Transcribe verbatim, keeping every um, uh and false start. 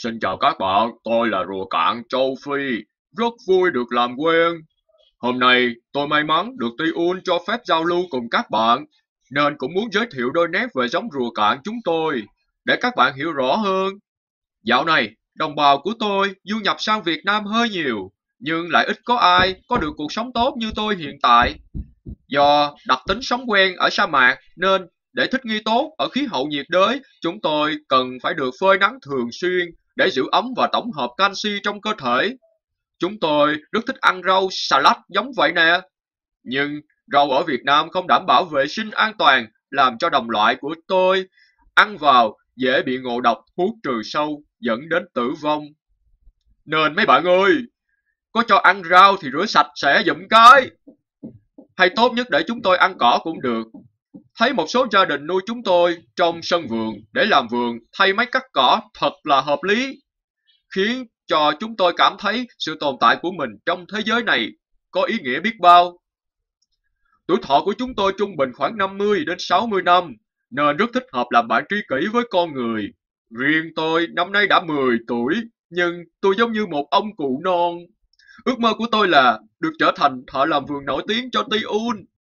Xin chào các bạn, tôi là rùa cạn châu Phi, rất vui được làm quen. Hôm nay tôi may mắn được Tiun cho phép giao lưu cùng các bạn, nên cũng muốn giới thiệu đôi nét về giống rùa cạn chúng tôi, để các bạn hiểu rõ hơn. Dạo này, đồng bào của tôi du nhập sang Việt Nam hơi nhiều, nhưng lại ít có ai có được cuộc sống tốt như tôi hiện tại. Do đặc tính sống quen ở sa mạc nên để thích nghi tốt ở khí hậu nhiệt đới, chúng tôi cần phải được phơi nắng thường xuyên để giữ ấm và tổng hợp canxi trong cơ thể. Chúng tôi rất thích ăn rau salad giống vậy nè. Nhưng rau ở Việt Nam không đảm bảo vệ sinh an toàn, làm cho đồng loại của tôi ăn vào dễ bị ngộ độc thuốc trừ sâu dẫn đến tử vong. Nên mấy bạn ơi, có cho ăn rau thì rửa sạch sẽ giùm cái. Hay tốt nhất để chúng tôi ăn cỏ cũng được. Thấy một số gia đình nuôi chúng tôi trong sân vườn để làm vườn thay máy cắt cỏ thật là hợp lý, khiến cho chúng tôi cảm thấy sự tồn tại của mình trong thế giới này có ý nghĩa biết bao. Tuổi thọ của chúng tôi trung bình khoảng năm mươi đến sáu mươi năm, nên rất thích hợp làm bạn tri kỷ với con người. Riêng tôi năm nay đã mười tuổi, nhưng tôi giống như một ông cụ non. Ước mơ của tôi là được trở thành thợ làm vườn nổi tiếng cho Ti Un.